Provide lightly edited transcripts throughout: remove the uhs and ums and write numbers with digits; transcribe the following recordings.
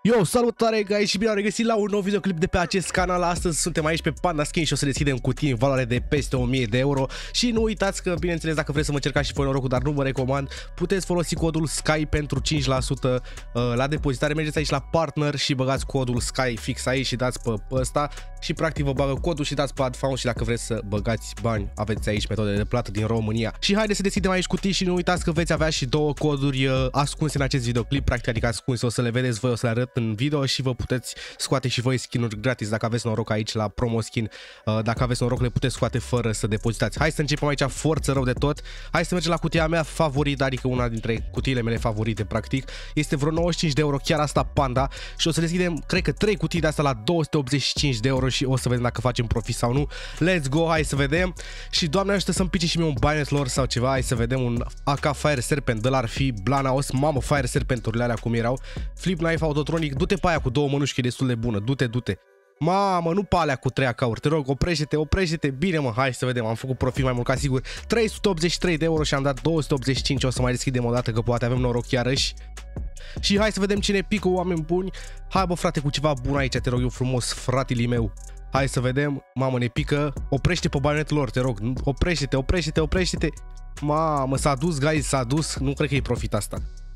Yo, salutare guys și bine au regăsit la un nou videoclip de pe acest canal. Astăzi suntem aici pe Panda Skin și o să deschidem cutii în valoare de peste 1000 de euro. Și nu uitați că, bineînțeles, dacă vreți să mă încercați și voi norocul, dar nu vă recomand, puteți folosi codul SKY pentru 5% la depozitare. Mergeți aici la partner și băgați codul SKY fix aici și dați pe ăsta și practic vă bagă codul și dați pe add found și dacă vreți să băgați bani, aveți aici metode de plată din România. Și haideți să deschidem aici cutii și nu uitați că veți avea și două coduri ascunse în acest videoclip, practic adică ascunse, o să le vedeți voi, o să le arăt în video și vă puteți scoate și voi skin-uri gratis dacă aveți noroc aici la promo skin. Dacă aveți noroc le puteți scoate fără să depozitați. Hai să începem aici forță rău de tot. Hai să mergem la cutia mea favorită, adică una dintre cutiile mele favorite practic. Este vreo 95 de euro, chiar asta Panda, și o să deschidem, cred că 3 cutii de asta la 285 de euro și o să vedem dacă facem profit sau nu. Let's go, hai să vedem. Și Doamne ajută să-mi pice și mie un Bayonet lor sau ceva. Hai să vedem un AK Fire Serpent, de la ar fi Blanaos. Mamă, Fire Serpenturile alea cum erau. Flip Knife Autotronic, du-te pe aia cu două mănuși că e destul de bună, du-te. Mamă, nu pe alea cu 3 AK-uri, te rog, oprește-te, bine mă, hai să vedem, am făcut profit mai mult ca sigur. 383 de euro și am dat 285, o să mai deschidem o dată că poate avem noroc iarăși. Și hai să vedem cine pică, oameni buni. Hai bă frate, cu ceva bun aici, te rog eu frumos, fratele meu. Hai să vedem, mamă, ne pică, oprește pe baionetul lor, te rog, oprește-te. Mamă, s-a dus, guys, s-a dus, nu cred că e profit asta.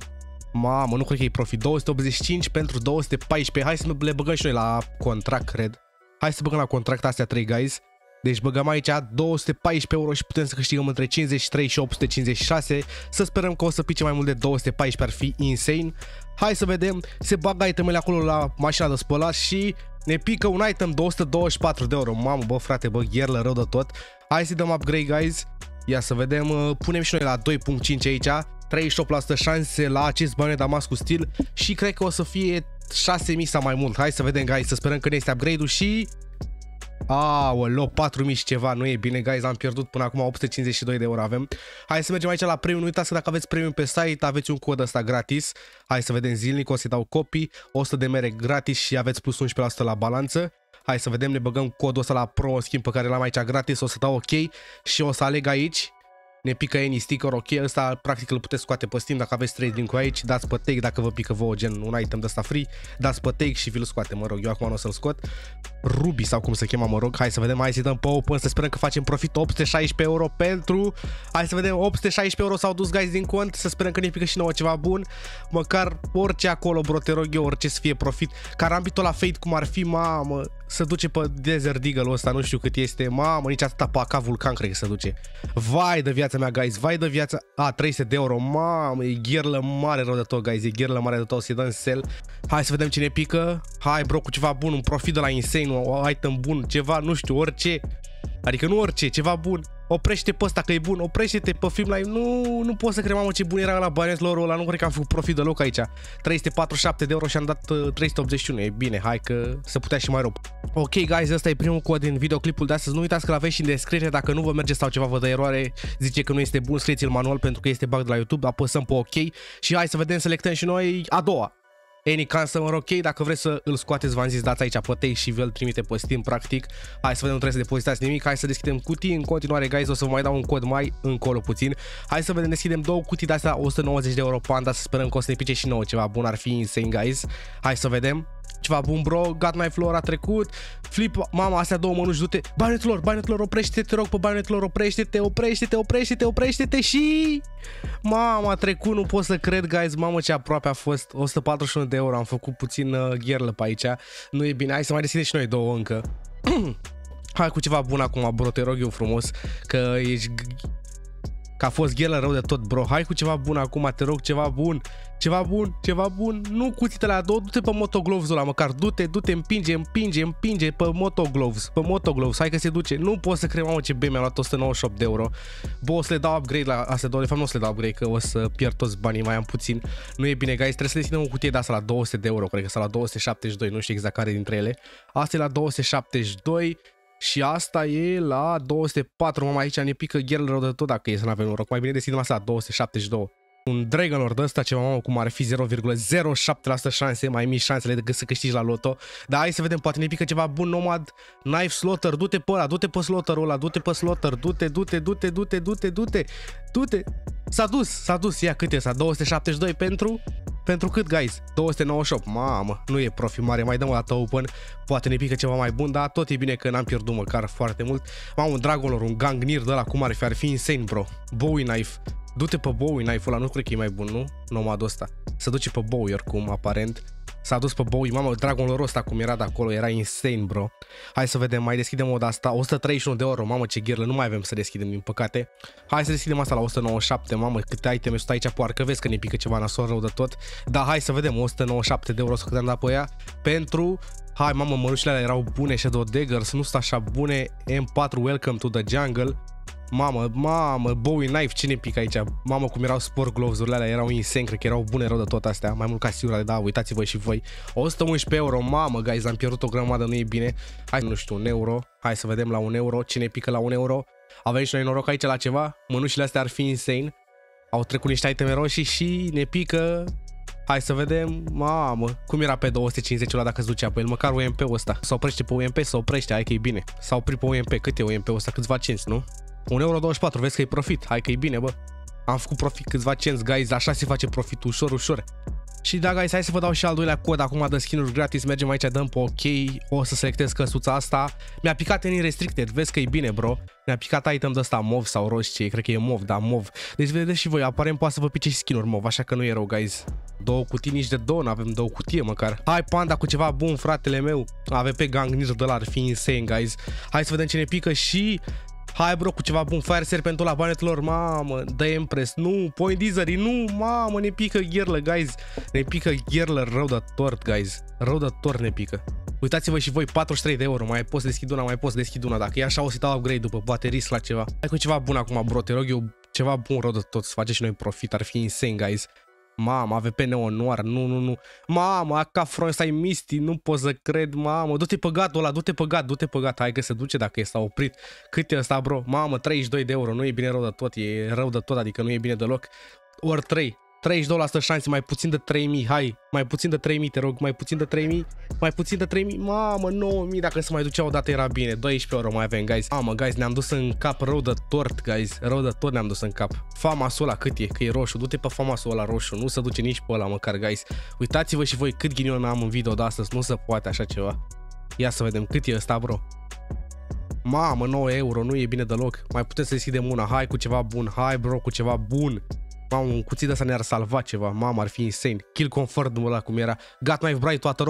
Mamă, nu cred că e profit. 285 pentru 214. Hai să le băgăm și noi la contract, cred. Hai să băgăm la contract astea 3, guys. Deci băgăm aici 214 euro și putem să câștigăm între 53 și 856. Să sperăm că o să pice mai mult de 214, ar fi insane. Hai să vedem. Se bagă itemele acolo la mașina de spălat și ne pică un item 224 de euro. Mamă, bă frate, bă, gherlă rău de tot. Hai să dăm upgrade, guys. Ia să vedem. Punem și noi la 2.5 aici. 38% șanse la acest baionet Damascus Steel și cred că o să fie 6000 sau mai mult. Hai să vedem, guys, să sperăm că ne este upgrade-ul și... Aoleo, 4000 și ceva, nu e bine, guys, am pierdut până acum 852 de euro avem. Hai să mergem aici la premium, nu uitați că dacă aveți premium pe site aveți un cod ăsta gratis. Hai să vedem zilnic, o să dau copii, 100 de mere gratis și aveți plus 11% la balanță. Hai să vedem, ne băgăm codul ăsta la pro schimb pe care l-am aici gratis, o să dau ok și o să aleg aici. Ne pică any sticker, ok, ăsta practic îl puteți scoate pe Steam dacă aveți 3 link-uri aici, dați pe take dacă vă pică vouă gen un item de ăsta free, dați pe take și vi-l scoate, mă rog, eu acum nu o să-l scot. Ruby sau cum se chema, mă rog, hai să vedem, hai să dăm pe open, să sperăm că facem profit 816 euro pentru, hai să vedem, 816 euro s-au dus, guys, din cont, să sperăm că ne pică și nouă ceva bun, măcar orice acolo, bro, te rog eu, orice să fie profit, carambitul la Fate cum ar fi, mamă, să duce pe Desert Eagle-ul ăsta, nu știu cât este, mamă, nici atâta pe AK Vulcan cred că se duce. Vai de viața mea, guys, vai de viața. 300 de euro, mamă, e gherlă mare rău de tot, guys, e gherlă mare de tot, să-i dăm sell. Hai să vedem cine pică. Hai, bro, cu ceva bun, un profit de la Insane, un item bun, ceva, nu știu, orice. Adică nu orice, ceva bun. Oprește pe ăsta că e bun, oprește-te pe film live. Nu pot să cred, mamă, ce bun era la baionet lor ăla, nu cred că am făcut profit deloc aici. 347 de euro și am dat 381, e bine, hai că se putea și mai rău. Ok, guys, ăsta e primul cod din videoclipul de astăzi, nu uitați că l-aveți și în descriere, dacă nu vă merge sau ceva vă dă eroare, zice că nu este bun, scrieți-l manual pentru că este bug de la YouTube, apăsăm pe ok și hai să vedem, selectăm și noi a doua. Any customer, ok, dacă vreți să îl scoateți, v-am zis, dați aici pe take și vi-l trimite pe Steam, practic. Hai să vedem, nu trebuie să depozitați nimic, hai să deschidem cutii, în continuare, guys, o să vă mai dau un cod mai încolo puțin. Hai să vedem, deschidem două cutii de astea, 190 de euro Panda, să sperăm că o să ne pice și nouă ceva bun, ar fi insane, guys. Hai să vedem. Ceva bun, bro, God Knife lor a trecut. Flip, mama, astea două mănuși, du-te. Baionetul lor, oprește-te, te rog, pe baionetul lor, oprește-te și... Mama, a trecut, nu pot să cred, guys, mamă, ce aproape a fost. 141 de euro, am făcut puțin gherlă pe aici. Nu e bine, hai să mai deschidem și noi două încă. Hai cu ceva bun acum, bro, te rog eu frumos, că ești... Că a fost ghelă rău de tot, bro. Hai cu ceva bun acum, te rog, ceva bun. Ceva bun. Nu cuțitele la două, du-te pe Motogloves-ul ăla, măcar. Du-te, împinge pe Motogloves. Hai că se duce. Nu pot să cred, mamă, ce bine mi-a luat 198 de euro. Bă, o să le dau upgrade la astea două. De fapt, nu o să le dau upgrade, că o să pierd toți banii, mai am puțin. Nu e bine, guys. Trebuie să deschidem o cutie de asta la 200 de euro, cred că sau la 272, nu știu exact care dintre ele. Asta e la 272. Și asta e la 204, mama, aici ne pică gherlă rău de tot dacă e să n-avem noroc. Mai bine deschidem asta la 272. Un Dragon Lord ăsta, ceva, mamă, cum ar fi 0,07% șanse, mai mici șansele decât să câștigi la loto. Dar hai să vedem, poate ne pică ceva bun, Nomad, Knife Slaughter, du-te pe ăla, du-te pe Slaughter-ul ăla, du-te pe Slaughter, du-te. S-a dus, ia cât e asta, 272 pentru Pentru cât, guys? 298. Mamă, nu e profit mare. Mai dăm o dată open. Poate ne pică ceva mai bun, dar tot e bine că n-am pierdut măcar foarte mult. Mamă, un Dragon Lord, un Gangnir de ăla, cum ar fi insane, bro. Bowie Knife. Du-te pe Bowie Knife-ul ăla, nu cred că e mai bun, nu? Nomadul ăsta. Se duce pe Bowie oricum, aparent. S-a dus pe Bowie, mamă, Dragon Lord ăsta cum era de acolo, era insane, bro. Hai să vedem, mai deschidem o de asta, 131 de euro, mamă, ce ghirlă, nu mai avem să deschidem, din păcate. Hai să deschidem asta la 197, mamă, câte iteme sunt aici, poarcă, vezi că ne pică ceva nasol rău de tot. Dar hai să vedem, 197 de euro să cât am dat pe ea, pentru... Hai, mamă, mănușile alea erau bune, Shadow Daggers, nu sunt așa bune, M4, Welcome to the Jungle. Mamă, Bowie Knife, cine pică aici? Mamă, cum erau sport gloves-urile alea, erau insane, cred că erau bune rău de tot astea, mai mult ca sigurale, da, uitați-vă și voi. 111 euro, mamă, guys, am pierdut o grămadă, nu e bine. Hai, nu știu, 1 euro, hai să vedem la 1 euro, cine pică la 1 euro. Avem și noi noroc aici la ceva, mănușile astea ar fi insane. Au trecut niște iteme roșii și ne pică. Hai să vedem, mamă, cum era pe 250 ăla dacă se ducea pe el, măcar UMP-ul ăsta. Se oprește pe UMP, se oprește, hai că e bine. S-a oprit pe UMP, cât e UMP-ul ăsta? Câțiva cenți, nu? 1,24 euro, vezi că e profit, hai că e bine, bă. Am făcut profit câțiva cenți, guys, așa se face profit, ușor, ușor. Și da, guys, hai să vă dau și al doilea cod acum de skin-uri gratis, mergem aici, dăm pe OK, o să selectez căsuța asta. Mi-a picat în restricted, vezi că e bine, bro. Mi-a picat item de ăsta mov sau roșie, cred că e mov, da, mov. Deci vedeți și voi, aparent poate să vă pice și skin-uri mov, așa că nu e rău, guys. Două cutii, nici de două, n-avem două cutie măcar. Hai, panda, cu ceva bun, fratele meu. Avem pe Gangnir de la, ar fi insane, guys. Hai să vedem ce ne pică și... Hai, bro, cu ceva bun, Fire Serpentul la banetelor, mamă, The Empress, nu, Point Dizzery, nu, mamă, ne pică gherlă, guys, ne pică gherlă rău de tort, guys, rău de tort ne pică. Uitați-vă și voi, 43 de euro, mai poți deschid una, mai poți deschid una, dacă e așa o să dau upgrade după, poate risc la ceva. Hai cu ceva bun acum, bro, te rog eu, ceva bun rău de tot, să facem și noi profit, ar fi insane, guys. Mamă, AVP Neonoir, nu. Mamă, AK Frontside Misty, nu pot să cred, mamă. Du-te pe gatul ăla, du-te pe gat. Hai că se duce dacă e s-a oprit. Cât e ăsta, bro? Mamă, 32 de euro, nu e bine rău de tot, e rău de tot, adică nu e bine deloc. Ori 3. 32% șanse, mai puțin de 3000, hai, mai puțin de 3000, te rog, mai puțin de 3000, mai puțin de 3000, mamă, 9000, dacă se mai ducea odată era bine, 12 euro mai avem, guys. Mamă, guys, ne-am dus în cap rău de tort, guys, rău de tot ne-am dus în cap. Famasul ăla cât e, că e roșu, du-te pe famasul ăla roșu, nu se duce nici pe ăla măcar, guys. Uitați-vă și voi cât ghinion am în video de astăzi, nu se poate așa ceva. Ia să vedem, cât e ăsta, bro? Mamă, 9 euro, nu e bine deloc, mai putem să deschidem una, hai cu ceva bun, hai, bro, cu ceva bun. Mamă, un cuțit ăsta ne-ar salva ceva, mamă, ar fi insane. Kill confirmed ăla cum era. God Knife Bright toată,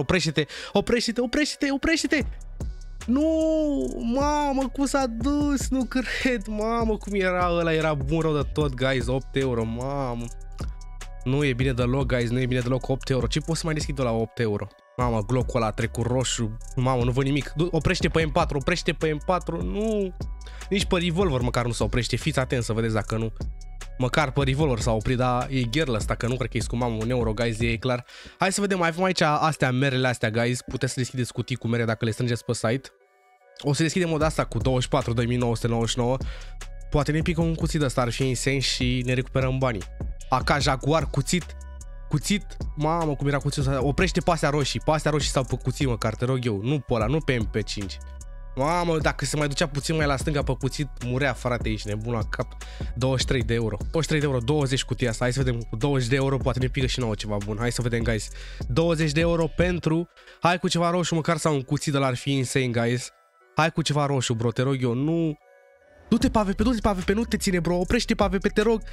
oprește-te. Nu, mamă, cum s-a dus, nu cred, mamă, cum era ăla, era bun rău de tot, guys, 8 euro, mamă. Nu e bine deloc, guys, nu e bine deloc, 8 euro. Ce pot să mai deschid la 8 euro? Mamă, Glock-ul ăla a trecut roșu, mamă, nu văd nimic. Oprește pe M4, nu. Nici pe revolver măcar nu se oprește, fiți atenți să vedeți dacă nu. Măcar pe revolver s-a oprit, dar e gherlă asta, că nu cred că e scumam 1 euro, guys, e clar. Hai să vedem, mai avem aici astea, merele astea, guys. Puteți să deschideți cutii cu mere dacă le strângeți pe site. O să deschidem o de asta cu 24.999. Poate ne pică un cuțit de ăsta, ar fi insane și ne recuperăm banii. AK Jaguar, cuțit, mamă, cum era cuțitul ăsta. Oprește pe astea roșii sau pe cuțit măcar, te rog eu, nu pe ăla, nu pe MP5. Mamă, dacă se mai ducea puțin mai la stânga pe cuțit, murea, frate, ești nebun la cap. 23 de euro. 23 de euro, 20 cutia asta. Hai să vedem, cu 20 de euro poate ne pică și nouă ceva bun. Hai să vedem, guys. 20 de euro pentru... Hai cu ceva roșu, măcar sau un cuțit de la ar fi insane, guys. Hai cu ceva roșu, bro, te rog eu, nu... Du-te pe AVP, nu te ține, bro. Oprește pe AVP, te rog,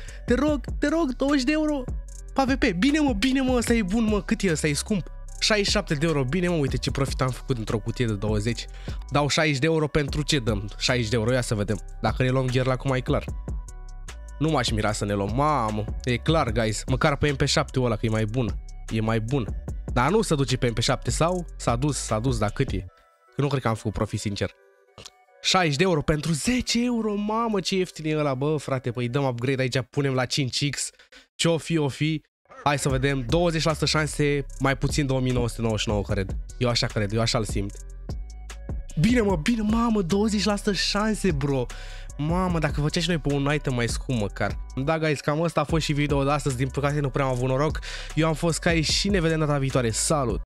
20 de euro. Pe AVP, bine mă, ăsta e bun, mă. Cât e ăsta, e scump. 67 de euro, bine mă, uite ce profit am făcut într-o cutie de 20. Dau 60 de euro pentru ce dăm? 60 de euro, ia să vedem. Dacă ne luăm gherla acum e clar. Nu m-aș mira să ne luăm, mamă, e clar, guys. Măcar pe MP7 ăla că e mai bun. E mai bun. Dar nu se duce pe MP7 sau? S-a dus, dar cât e? Că nu cred că am făcut profit, sincer. 60 de euro pentru 10 euro, mamă, ce ieftin e ăla, bă, frate, păi dăm upgrade aici, punem la 5x. Ce-o fi. Hai să vedem, 20% șanse, mai puțin 2999, cred. Eu așa cred, eu așa-l simt. Bine, mamă, 20% șanse, bro. Mamă, dacă făceai și noi pe un item mai scump măcar. Da, guys, cam ăsta a fost și video de astăzi. Din păcate nu prea am avut noroc. Eu am fost Kai și ne vedem data viitoare. Salut!